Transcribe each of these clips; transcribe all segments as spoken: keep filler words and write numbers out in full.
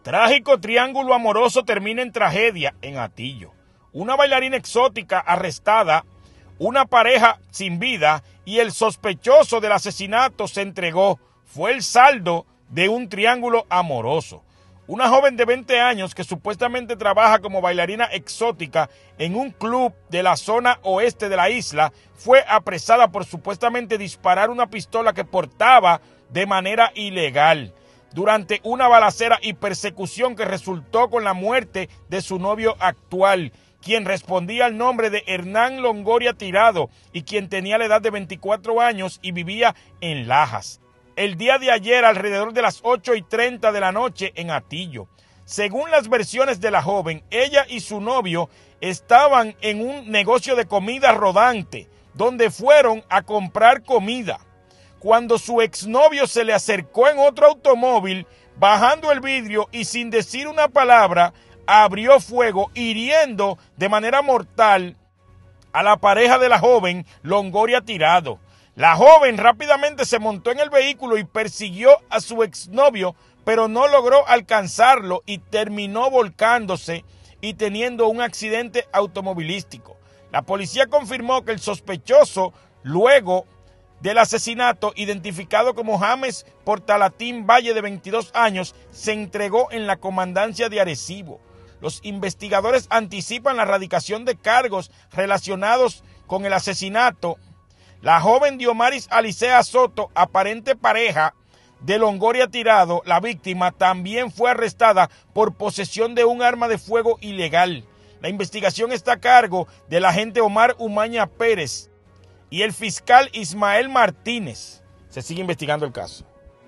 Trágico triángulo amoroso termina en tragedia en Atillo. Una bailarina exótica arrestada, una pareja sin vida y el sospechoso del asesinato se entregó. Fue el saldo de un triángulo amoroso. Una joven de veinte años que supuestamente trabaja como bailarina exótica en un club de la zona oeste de la isla fue apresada por supuestamente disparar una pistola que portaba de manera ilegal durante una balacera y persecución que resultó con la muerte de su novio actual, quien respondía al nombre de Hernán Longoria Tirado y quien tenía la edad de veinticuatro años y vivía en Lajas. El día de ayer, alrededor de las ocho y treinta de la noche en Atillo. Según las versiones de la joven, ella y su novio estaban en un negocio de comida rodante, donde fueron a comprar comida, cuando su exnovio se le acercó en otro automóvil, bajando el vidrio y sin decir una palabra, abrió fuego, hiriendo de manera mortal a la pareja de la joven, Longoria Tirado. La joven rápidamente se montó en el vehículo y persiguió a su exnovio, pero no logró alcanzarlo y terminó volcándose y teniendo un accidente automovilístico. La policía confirmó que el sospechoso, luego del asesinato, identificado como James Portalatín Valle, de veintidós años, se entregó en la comandancia de Arecibo. Los investigadores anticipan la erradicación de cargos relacionados con el asesinato. La joven Diomaris Alicea Soto, aparente pareja de Longoria Tirado, la víctima, también fue arrestada por posesión de un arma de fuego ilegal. La investigación está a cargo del agente Omar Umaña Pérez y el fiscal Ismael Martínez. Se sigue investigando el caso.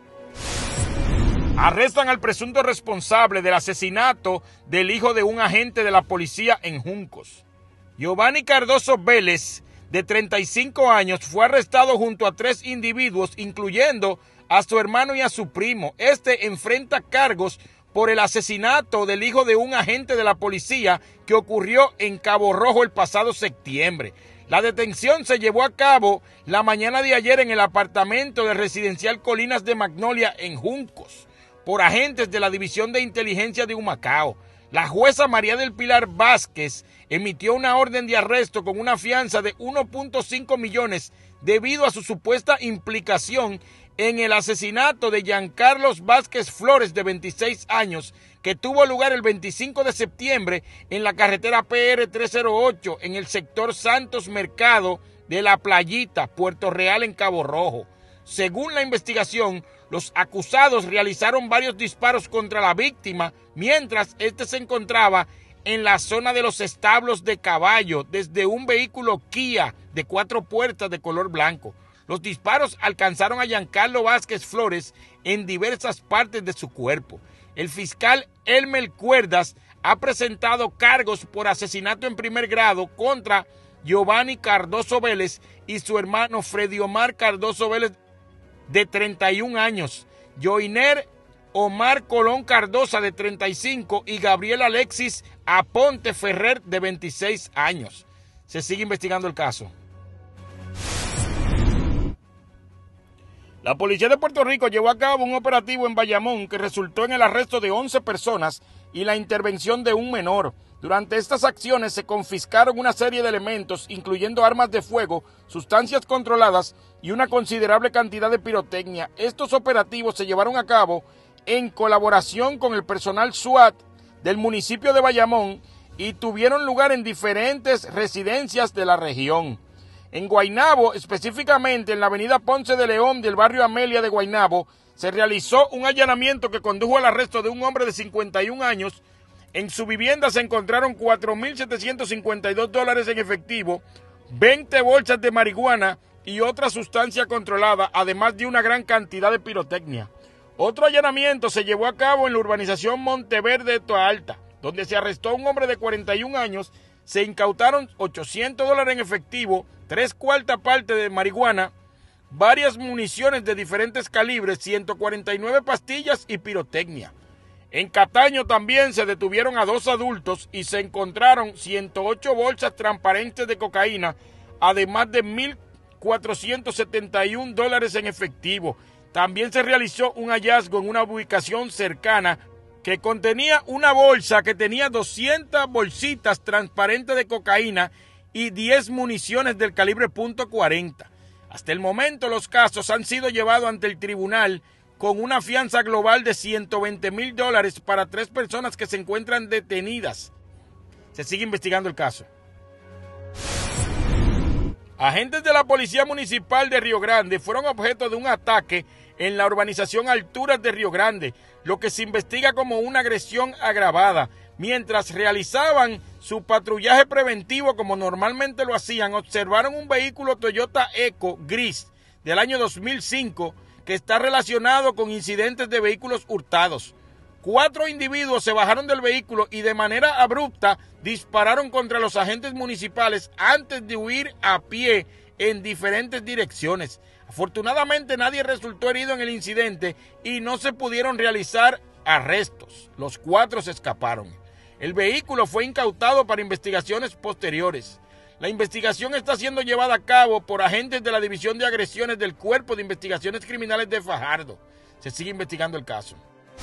Arrestan al presunto responsable del asesinato del hijo de un agente de la policía en Juncos. Giovanni Cardoso Vélez, de treinta y cinco años, fue arrestado junto a tres individuos, incluyendo a su hermano y a su primo. Este enfrenta cargos por el asesinato del hijo de un agente de la policía que ocurrió en Cabo Rojo el pasado septiembre. La detención se llevó a cabo la mañana de ayer en el apartamento del residencial Colinas de Magnolia en Juncos, por agentes de la División de Inteligencia de Humacao. La jueza María del Pilar Vázquez emitió una orden de arresto con una fianza de uno punto cinco millones debido a su supuesta implicación en el asesinato de Giancarlos Vázquez Flores, de veintiséis años, que tuvo lugar el veinticinco de septiembre en la carretera P R trescientos ocho en el sector Santos Mercado de La Playita, Puerto Real, en Cabo Rojo. Según la investigación, los acusados realizaron varios disparos contra la víctima mientras éste se encontraba en la zona de los establos de caballo desde un vehículo Kia de cuatro puertas de color blanco. Los disparos alcanzaron a Giancarlo Vázquez Flores en diversas partes de su cuerpo. El fiscal Elmer Cuerdas ha presentado cargos por asesinato en primer grado contra Giovanni Cardoso Vélez y su hermano Freddy Omar Cardoso Vélez, de treinta y un años, Joiner Omar Colón Cardosa, de treinta y cinco, y Gabriel Alexis Aponte Ferrer, de veintiséis años. Se sigue investigando el caso. La policía de Puerto Rico llevó a cabo un operativo en Bayamón que resultó en el arresto de once personas y la intervención de un menor. Durante estas acciones se confiscaron una serie de elementos, incluyendo armas de fuego, sustancias controladas y una considerable cantidad de pirotecnia. Estos operativos se llevaron a cabo en colaboración con el personal SWAT del municipio de Bayamón y tuvieron lugar en diferentes residencias de la región. En Guaynabo, específicamente en la avenida Ponce de León del barrio Amelia de Guaynabo, se realizó un allanamiento que condujo al arresto de un hombre de cincuenta y un años. En su vivienda se encontraron cuatro mil setecientos cincuenta y dos dólares en efectivo, veinte bolsas de marihuana y otra sustancia controlada, además de una gran cantidad de pirotecnia. Otro allanamiento se llevó a cabo en la urbanización Monteverde de Toa Alta, donde se arrestó a un hombre de cuarenta y un años, se incautaron ochocientos dólares en efectivo, tres cuartas partes de marihuana, varias municiones de diferentes calibres, ciento cuarenta y nueve pastillas y pirotecnia. En Cataño también se detuvieron a dos adultos y se encontraron ciento ocho bolsas transparentes de cocaína, además de mil cuatrocientos setenta y un dólares en efectivo. También se realizó un hallazgo en una ubicación cercana que contenía una bolsa que tenía doscientas bolsitas transparentes de cocaína y diez municiones del calibre punto cuarenta. Hasta el momento los casos han sido llevados ante el tribunal con una fianza global de ciento veinte mil dólares para tres personas que se encuentran detenidas. Se sigue investigando el caso. Agentes de la Policía Municipal de Río Grande fueron objeto de un ataque en la urbanización Alturas de Río Grande, lo que se investiga como una agresión agravada. Mientras realizaban su patrullaje preventivo como normalmente lo hacían, observaron un vehículo Toyota Eco gris del año dos mil cinco que está relacionado con incidentes de vehículos hurtados. Cuatro individuos se bajaron del vehículo y de manera abrupta dispararon contra los agentes municipales antes de huir a pie en diferentes direcciones. Afortunadamente nadie resultó herido en el incidente y no se pudieron realizar arrestos. Los cuatro se escaparon. El vehículo fue incautado para investigaciones posteriores. La investigación está siendo llevada a cabo por agentes de la División de Agresiones del Cuerpo de Investigaciones Criminales de Fajardo. Se sigue investigando el caso.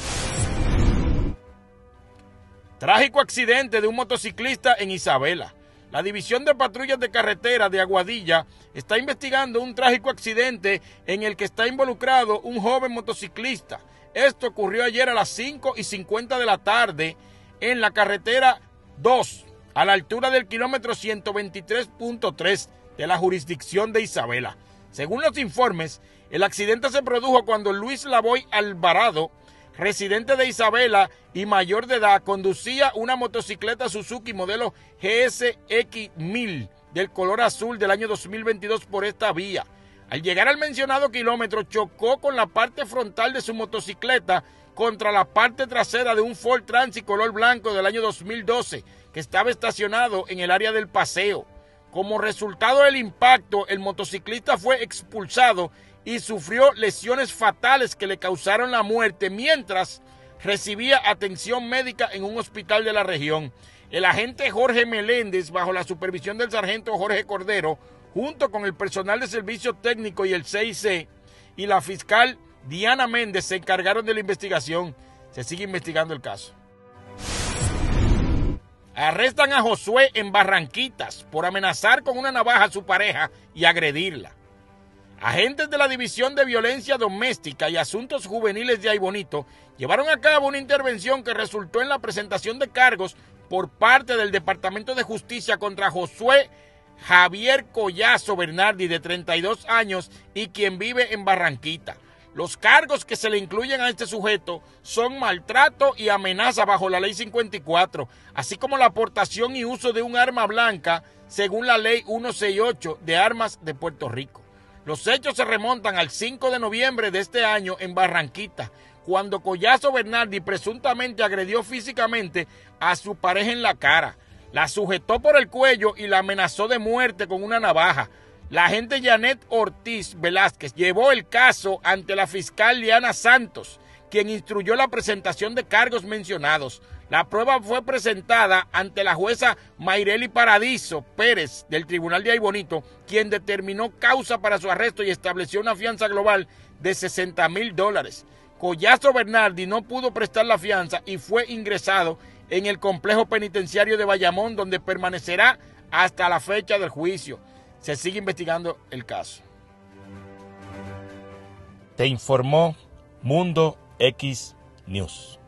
Trágico accidente de un motociclista en Isabela. La División de Patrullas de Carretera de Aguadilla está investigando un trágico accidente en el que está involucrado un joven motociclista. Esto ocurrió ayer a las cinco y cincuenta de la tarde en la carretera dos, a la altura del kilómetro ciento veintitrés punto tres de la jurisdicción de Isabela. Según los informes, el accidente se produjo cuando Luis Lavoy Alvarado, residente de Isabela y mayor de edad, conducía una motocicleta Suzuki modelo G S X mil del color azul del año dos mil veintidós por esta vía. Al llegar al mencionado kilómetro, chocó con la parte frontal de su motocicleta contra la parte trasera de un Ford Transit color blanco del año dos mil doce, que estaba estacionado en el área del paseo. Como resultado del impacto, el motociclista fue expulsado y sufrió lesiones fatales que le causaron la muerte mientras recibía atención médica en un hospital de la región. El agente Jorge Meléndez, bajo la supervisión del sargento Jorge Cordero, junto con el personal de servicio técnico y el C I C y la fiscal Diana Méndez, se encargaron de la investigación. Se sigue investigando el caso. Arrestan a Josué en Barranquitas por amenazar con una navaja a su pareja y agredirla. Agentes de la División de Violencia Doméstica y Asuntos Juveniles de Aybonito llevaron a cabo una intervención que resultó en la presentación de cargos por parte del Departamento de Justicia contra Josué Javier Collazo Bernardi, de treinta y dos años y quien vive en Barranquita. Los cargos que se le incluyen a este sujeto son maltrato y amenaza bajo la ley cincuenta y cuatro, así como la aportación y uso de un arma blanca según la ley ciento sesenta y ocho de armas de Puerto Rico. Los hechos se remontan al cinco de noviembre de este año en Barranquita, cuando Collazo Bernardi presuntamente agredió físicamente a su pareja en la cara. La sujetó por el cuello y la amenazó de muerte con una navaja. La agente Janet Ortiz Velázquez llevó el caso ante la fiscal Liana Santos, quien instruyó la presentación de cargos mencionados. La prueba fue presentada ante la jueza Mayreli Paradiso Pérez del Tribunal de Aybonito, quien determinó causa para su arresto y estableció una fianza global de sesenta mil dólares. Collazo Bernardi no pudo prestar la fianza y fue ingresado en el complejo penitenciario de Bayamón, donde permanecerá hasta la fecha del juicio. Se sigue investigando el caso. Te informó Mundo X News.